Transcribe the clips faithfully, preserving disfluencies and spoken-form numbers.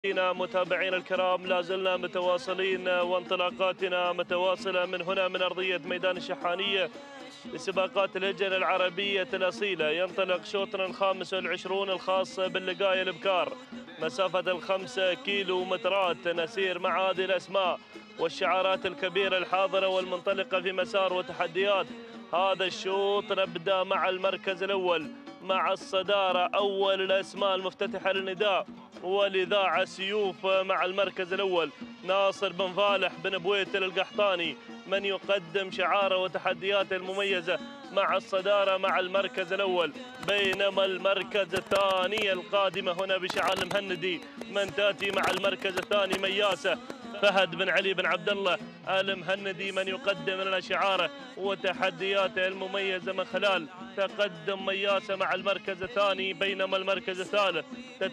متابعينا الكرام، لا زلنا متواصلين وانطلاقاتنا متواصلة من هنا من أرضية ميدان الشحانية لسباقات اللجنة العربية الأصيلة. ينطلق شوطنا الخامس والعشرون الخاص باللقاية البكار، مسافة الخمسة كيلو مترات. نسير مع هذه الأسماء والشعارات الكبيرة الحاضرة والمنطلقة في مسار وتحديات هذا الشوط. نبدأ مع المركز الأول مع الصدارة، أول الأسماء المفتتحة للنداء والإذاعة سيوف مع المركز الأول. ناصر بن فالح بن بويتل القحطاني من يقدم شعاره وتحدياته المميزة مع الصدارة مع المركز الأول، بينما المركز الثاني القادمة هنا بشعار المهندي من تأتي مع المركز الثاني مياسة فهد بن علي بن عبد الله المهندي من يقدم لنا شعاره وتحدياته المميزة من خلال تقدم مياسة مع المركز الثاني. بينما المركز الثالث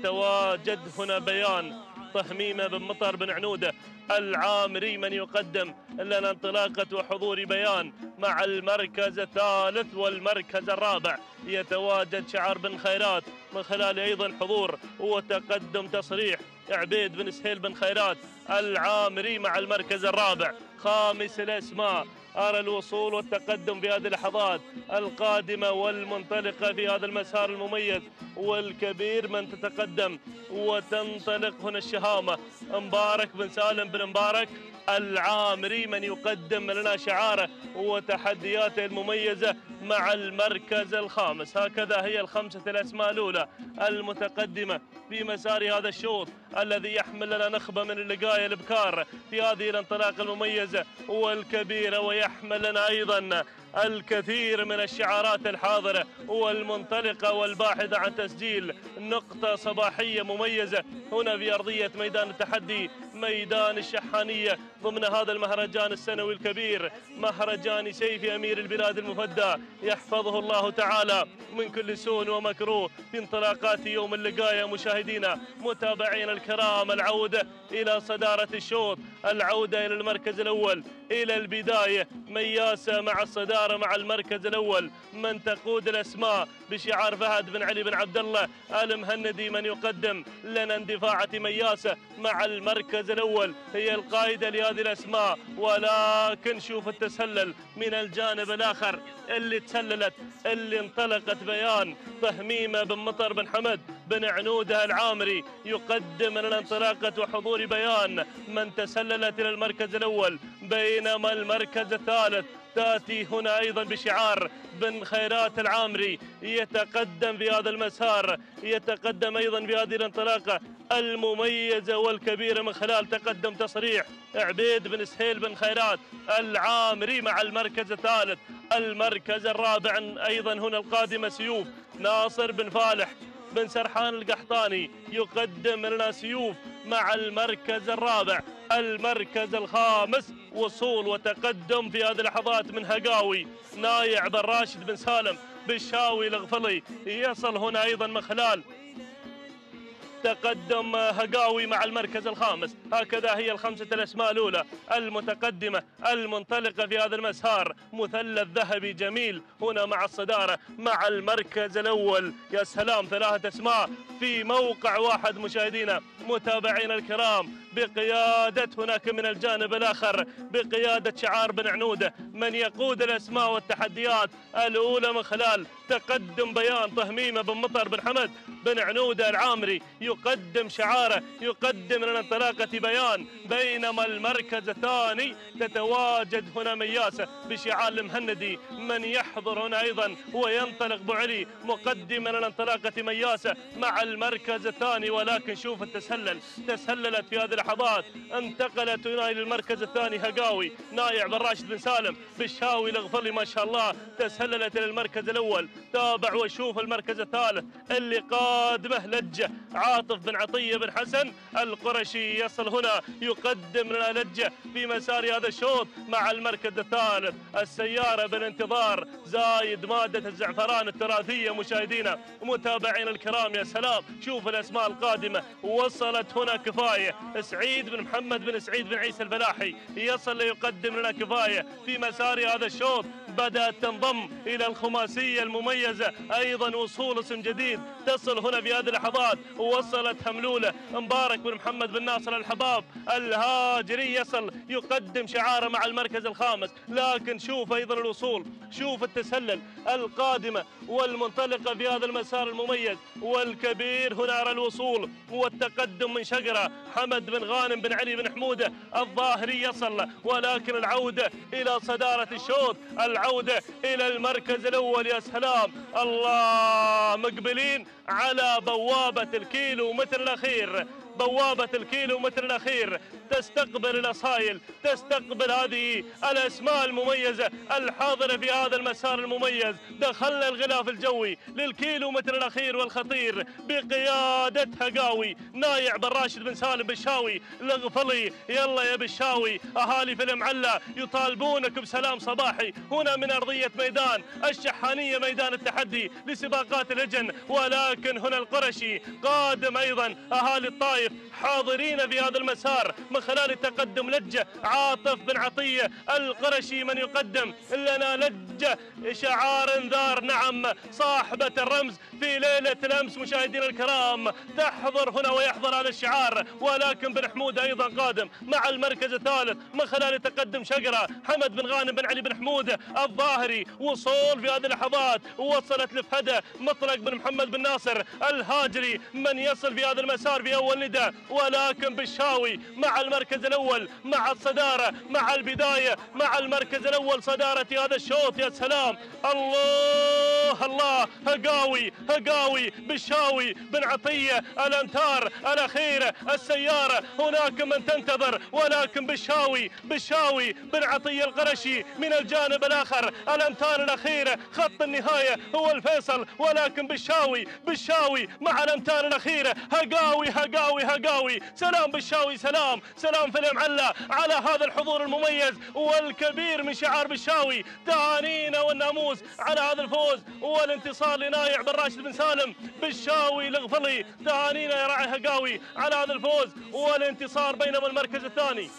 تتواجد هنا بيان طهميمة بن مطر بن عنودة العامري من يقدم لنا انطلاقة وحضور بيان مع المركز الثالث. والمركز الرابع يتواجد شعار بن خيرات من خلال أيضا حضور وتقدم تصريح عبيد بن سهيل بن خيرات العامري مع المركز الرابع. خامس الأسماء أرى الوصول والتقدم في هذه اللحظات القادمة والمنطلقة في هذا المسار المميز والكبير. من تتقدم وتنطلق هنا الشهامة مبارك بن سالم بن مبارك العامري من يقدم لنا شعاره وتحدياته المميزة مع المركز الخامس. هكذا هي الخمسة الأسماء الأولى المتقدمة في مسار هذا الشوط الذي يحمل لنا نخبة من اللقاية البكار في هذه الانطلاقة المميزة والكبيرة، ويحمل لنا أيضا الكثير من الشعارات الحاضرة والمنطلقة والباحثة عن تسجيل نقطة صباحية مميزة هنا في أرضية ميدان التحدي ميدان الشحانية ضمن هذا المهرجان السنوي الكبير، مهرجان سيف أمير البلاد المفدى يحفظه الله تعالى من كل سوء ومكروه في انطلاقات يوم اللقاية. مشاهدينا متابعينا الكرام، العودة إلى صدارة الشوط، العودة إلى المركز الأول، إلى البداية مياسة مع الصدارة مع المركز الأول. من تقود الأسماء بشعار فهد بن علي بن عبد الله المهندي من يقدم لنا اندفاعة مياسة مع المركز الأول هي القائدة لهذه الأسماء. ولكن شوف التسلل من الجانب الآخر اللي تسللت اللي انطلقت بيان طهميمة بن مطر بن حمد بن عنودة العامري يقدم لنا انطلاقة وحضور بيان من تسللت إلى المركز الأول. بينما المركز الثالث تأتي هنا أيضا بشعار بن خيرات العامري يتقدم في هذا المسار، يتقدم أيضا في هذه الانطلاقة المميزة والكبيرة من خلال تقدم تصريح عبيد بن سهيل بن خيرات العامري مع المركز الثالث. المركز الرابع أيضا هنا القادمة سيوف ناصر بن فالح بن سرحان القحطاني يقدم لنا سيوف مع المركز الرابع. المركز الخامس وصول وتقدم في هذه اللحظات من هقاوي نايع بن راشد بن سالم بالشاوي الغفلي يصل هنا أيضا من خلال تقدم هقاوي مع المركز الخامس. هكذا هي الخمسة الأسماء الأولى المتقدمة المنطلقة في هذا المسار. مثلث ذهبي جميل هنا مع الصدارة مع المركز الأول. يا سلام، ثلاثة أسماء في موقع واحد. مشاهدينا متابعينا الكرام، بقيادة هناك من الجانب الآخر بقيادة شعار بن عنودة من يقود الأسماء والتحديات الأولى من خلال تقدم بيان طهميمة بن مطر بن حمد بن عنودة العامري يقدم شعاره، يقدم لنا انطلاقة بيان. بينما المركز الثاني تتواجد هنا مياسة بشعار المهندي من يحضر هنا أيضا وينطلق بعلي مقدما لنا انطلاقة مياسة مع المركز الثاني. ولكن شوف التسلل، تسللت في هذه اللحظات، انتقلت هنا إلى المركز الثاني هقاوي نايع بن راشد بن سالم بالشاوي الغفلي ما شاء الله، تسللت إلى المركز الأول. تابع وشوف المركز الثالث اللي قادمه لجة عاطف بن عطية بن حسن القرشي يصل هنا يقدم لنا لجة في مسار هذا الشوط مع المركز الثالث. السيارة بالانتظار زايد مادة الزعفران التراثية. مشاهدينا ومتابعينا الكرام، يا سلام، شوف الأسماء القادمة. وصلت هنا كفاية سعيد بن محمد بن سعيد بن عيسى الفلاحي يصل ليقدم لنا كفاية في مسار هذا الشوط. بدأت تنضم إلى الخماسية المميزة أيضا وصول اسم جديد تصل هنا في هذه اللحظات، ووصلت هملوله مبارك بن محمد بن ناصر الحباب الهاجري يصل يقدم شعاره مع المركز الخامس. لكن شوف ايضا الوصول، شوف التسلل القادمه والمنطلقه في هذا المسار المميز والكبير. هنا أرى الوصول والتقدم من شقره. حمد بن غانم بن علي بن حموده الظاهري يصل، ولكن العوده الى صداره الشوط، العوده الى المركز الاول. يا سلام، الله، مقبلين على بوابه الكيلو متر الاخير، بوابة الكيلو متر الأخير تستقبل الأصايل، تستقبل هذه الأسماء المميزة الحاضرة في هذا المسار المميز. دخلنا الغلاف الجوي للكيلو متر الأخير والخطير بقيادة هقاوي نايع بن راشد بن سالم بالشاوي الغفلي. يلا يا بالشاوي، أهالي في المعلى يطالبونك بسلام صباحي هنا من أرضية ميدان الشحانية، ميدان التحدي لسباقات الهجن. ولكن هنا القرشي قادم أيضا، أهالي الطائف حاضرين في هذا المسار من خلال التقدم. لجة عاطف بن عطية القرشي من يقدم لنا لجة شعار انذار، نعم صاحبة الرمز في ليلة الأمس. مشاهدينا الكرام، تحضر هنا ويحضر هذا الشعار. ولكن بن حمودة أيضا قادم مع المركز الثالث من خلال تقدم شقرة. حمد بن غانم بن علي بن حمودة الظاهري وصول في هذه اللحظات، ووصلت لفهدة مطلق بن محمد بن ناصر الهاجري من يصل في هذا المسار في أول نداء. ولكن بالشاوي مع المركز الأول، مع الصدارة، مع البداية، مع المركز الأول، صدارة هذا الشوط. يا سلام، الله الله، هقاوي هقاوي بالشاوي بن عطية الأمتار الأخيرة، السيارة هناك من تنتظر. ولكن بالشاوي بالشاوي بن عطية القرشي من الجانب الآخر، الأمتار الأخيرة، خط النهاية هو الفيصل. ولكن بالشاوي بالشاوي مع الأمتار الأخيرة، هقاوي هقاوي هقاوي. سلام بالشاوي، سلام سلام في المعلى على هذا الحضور المميز والكبير من شعار بالشاوي. تهانينا والناموس على هذا الفوز والانتصار لنايع بن راشد بن سالم بالشاوي الغفلي. تهانينا يا راعي هقاوي على هذا الفوز والانتصار. بينما المركز الثاني،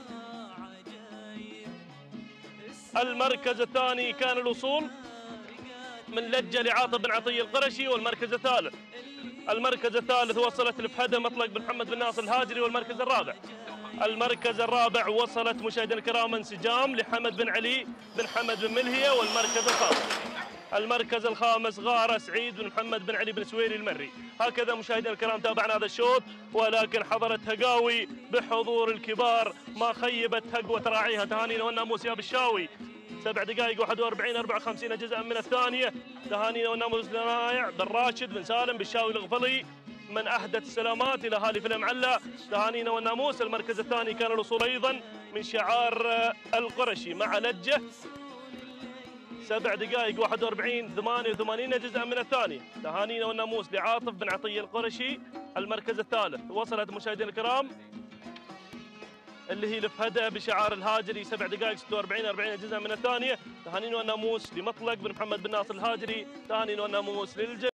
المركز الثاني كان الوصول من لجة لعاطف بن عطية القرشي. والمركز الثالث، المركز الثالث وصلت لفهدة مطلق بن محمد بن ناصر الهاجري. والمركز الرابع، المركز الرابع وصلت مشاهدينا الكرام انسجام لحمد بن علي بن حمد بن ملهية. والمركز الخامس، المركز الخامس غارة سعيد بن محمد بن علي بن سويري المري. هكذا مشاهدينا الكرام تابعنا هذا الشوط. ولكن حضرت هقاوي بحضور الكبار، ما خيبت هقوة راعيها. تهانينا والناموس يا بالشاوي. سبع دقائق واحد وأربعين أربعة وخمسين جزءا من الثانية. تهانينا والناموس لنايع بن راشد بن سالم بالشاوي الغفلي من أهدت السلامات إلى أهالي في المعلى. تهانينا والناموس. المركز الثاني كان الوصول أيضا من شعار القرشي مع لجة. سبع دقائق واحد وأربعين ثمانية وثمانين جزءا من الثانية. تهانينا والناموس لعاطف بن عطية القرشي. المركز الثالث وصلت مشاهدينا الكرام اللي هي لفهدة بشعار الهاجري. سبع دقائق ستة وأربعين أربعين جزءا من الثانية. تهانينا والناموس لمطلق بن محمد بن ناصر الهاجري. تهانينا والناموس للجميع.